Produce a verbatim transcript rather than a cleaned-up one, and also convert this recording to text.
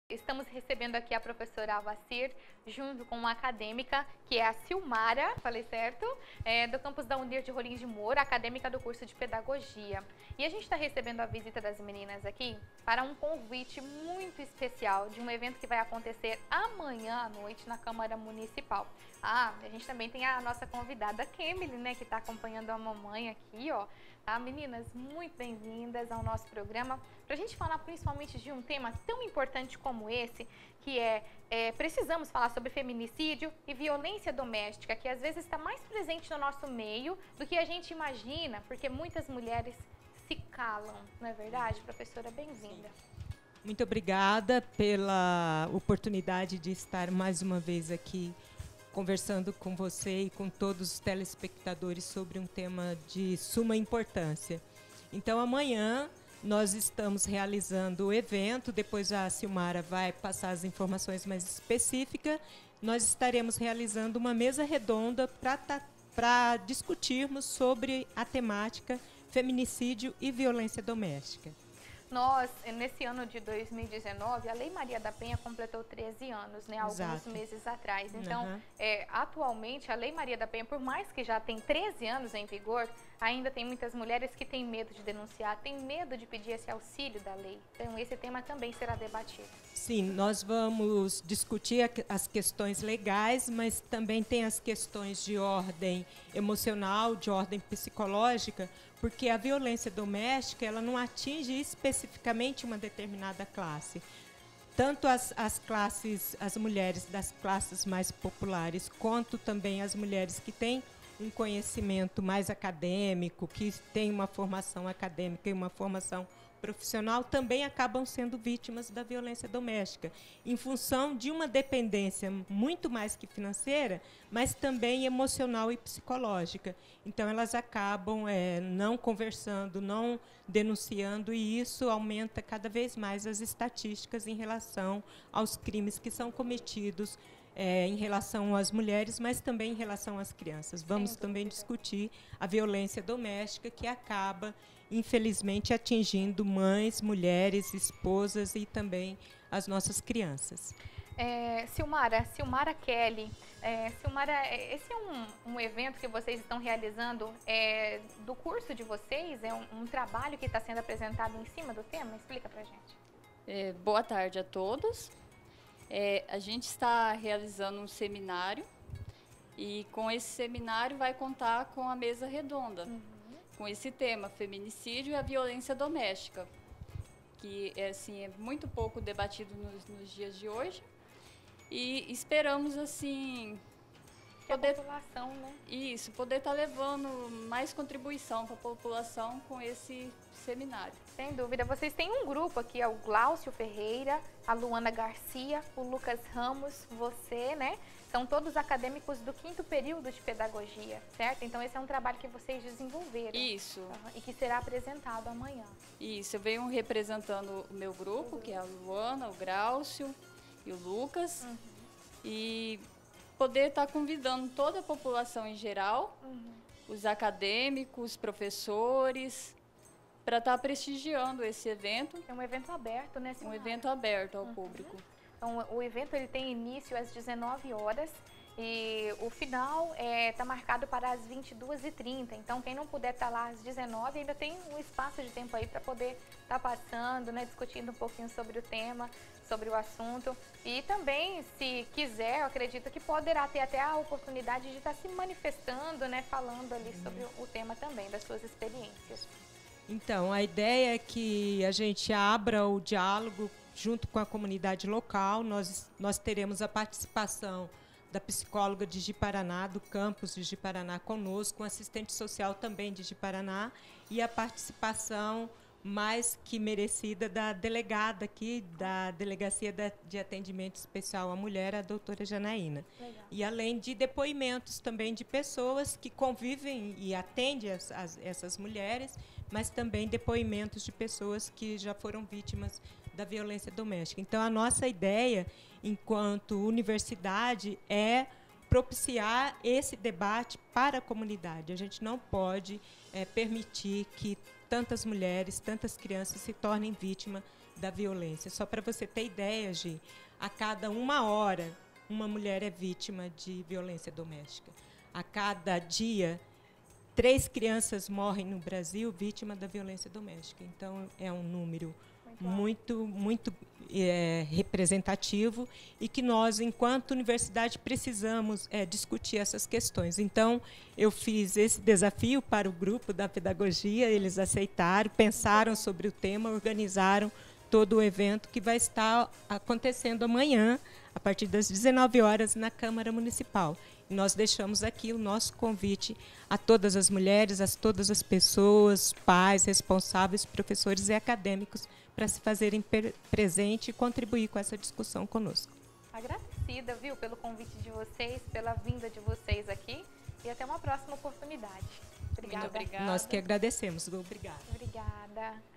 Estamos recebendo aqui a professora Alvacir, junto com uma acadêmica, que é a Silmara, falei certo? É, do campus da Unir de Rolim de Moura, acadêmica do curso de Pedagogia. E a gente está recebendo a visita das meninas aqui para um convite muito especial de um evento que vai acontecer amanhã à noite na Câmara Municipal. Ah, a gente também tem a nossa convidada, Kemily, né, que está acompanhando a mamãe aqui, ó. Tá, meninas, muito bem-vindas ao nosso programa, para a gente falar principalmente de um tema tão importante como esse, que é, é, precisamos falar sobre feminicídio e violência doméstica, que às vezes está mais presente no nosso meio do que a gente imagina, porque muitas mulheres se calam, não é verdade, professora? Bem-vinda. Muito obrigada pela oportunidade de estar mais uma vez aqui conversando com você e com todos os telespectadores sobre um tema de suma importância. Então, amanhã nós estamos realizando o evento, depois a Silmara vai passar as informações mais específicas. Nós estaremos realizando uma mesa redonda para discutirmos sobre a temática feminicídio e violência doméstica. Nós, nesse ano de dois mil e dezenove, a Lei Maria da Penha completou treze anos, né, alguns Exato. meses atrás. Então, Uhum. é, atualmente, a Lei Maria da Penha, por mais que já tem treze anos em vigor, ainda tem muitas mulheres que têm medo de denunciar, têm medo de pedir esse auxílio da lei. Então, esse tema também será debatido. Sim, nós vamos discutir as questões legais, mas também tem as questões de ordem emocional, de ordem psicológica, porque a violência doméstica ela não atinge especificamente uma determinada classe. Tanto as, as classes, as mulheres das classes mais populares, quanto também as mulheres que têm um conhecimento mais acadêmico, que têm uma formação acadêmica e uma formação profissional, também acabam sendo vítimas da violência doméstica, em função de uma dependência muito mais que financeira, mas também emocional e psicológica. Então, elas acabam é, não conversando, não denunciando, e isso aumenta cada vez mais as estatísticas em relação aos crimes que são cometidos É, em relação às mulheres, mas também em relação às crianças. Vamos também discutir a violência doméstica, que acaba, infelizmente, atingindo mães, mulheres, esposas e também as nossas crianças. É, Silmara, Silmara Kelly, é, Silmara, esse é um, um evento que vocês estão realizando é, do curso de vocês? É um, um trabalho que está sendo apresentado em cima do tema? Explica pra gente. É, boa tarde a todos. É, a gente está realizando um seminário e com esse seminário vai contar com a mesa redonda, uhum. com esse tema, feminicídio e a violência doméstica, que é, assim, é muito pouco debatido nos, nos dias de hoje, e esperamos assim poder, a população, né? Isso, poder estar tá levando mais contribuição para a população com esse seminário. Sem dúvida. Vocês têm um grupo aqui, é o Glaucio Ferreira, a Luana Garcia, o Lucas Ramos, você, né? São todos acadêmicos do quinto período de pedagogia, certo? Então, esse é um trabalho que vocês desenvolveram. Isso. Uhum, e que será apresentado amanhã. Isso, eu venho representando o meu grupo, uhum. que é a Luana, o Glaucio e o Lucas. Uhum. E poder estar tá convidando toda a população em geral, uhum. os acadêmicos, professores, para estar tá prestigiando esse evento. É um evento aberto, né, Silmara? Um evento aberto ao uhum. público. Então, o evento ele tem início às dezenove horas e o final está é, marcado para as vinte e duas e trinta. Então, quem não puder estar tá lá às dezenove, ainda tem um espaço de tempo aí para poder estar tá passando, né, discutindo um pouquinho sobre o tema, sobre o assunto. E também, se quiser, eu acredito que poderá ter até a oportunidade de estar tá se manifestando, né, falando ali uhum. sobre o tema também, das suas experiências. Então, a ideia é que a gente abra o diálogo junto com a comunidade local. Nós, nós teremos a participação da psicóloga de Ji-Paraná, do campus de Ji-Paraná conosco, um assistente social também de Ji-Paraná, e a participação mais que merecida da delegada aqui, da Delegacia de Atendimento Especial à Mulher, a doutora Janaína. Legal. E além de depoimentos também de pessoas que convivem e atendem as, as, essas mulheres, mas também depoimentos de pessoas que já foram vítimas da violência doméstica. Então, a nossa ideia, enquanto universidade, é propiciar esse debate para a comunidade. A gente não pode é, permitir que tantas mulheres, tantas crianças se tornem vítimas da violência. Só para você ter ideia, Gi, a cada uma hora, uma mulher é vítima de violência doméstica. A cada dia, três crianças morrem no Brasil vítima da violência doméstica. Então, é um número muito, muito é, representativo e que nós, enquanto universidade, precisamos é, discutir essas questões. Então, eu fiz esse desafio para o grupo da pedagogia, eles aceitaram, pensaram sobre o tema, organizaram todo o evento que vai estar acontecendo amanhã, a partir das dezenove horas, na Câmara Municipal. E nós deixamos aqui o nosso convite a todas as mulheres, a todas as pessoas, pais, responsáveis, professores e acadêmicos, para se fazerem presente e contribuir com essa discussão conosco. Agradecida, viu, pelo convite de vocês, pela vinda de vocês aqui e até uma próxima oportunidade. Obrigada. Muito obrigada. Nós que agradecemos. Obrigada. Obrigada.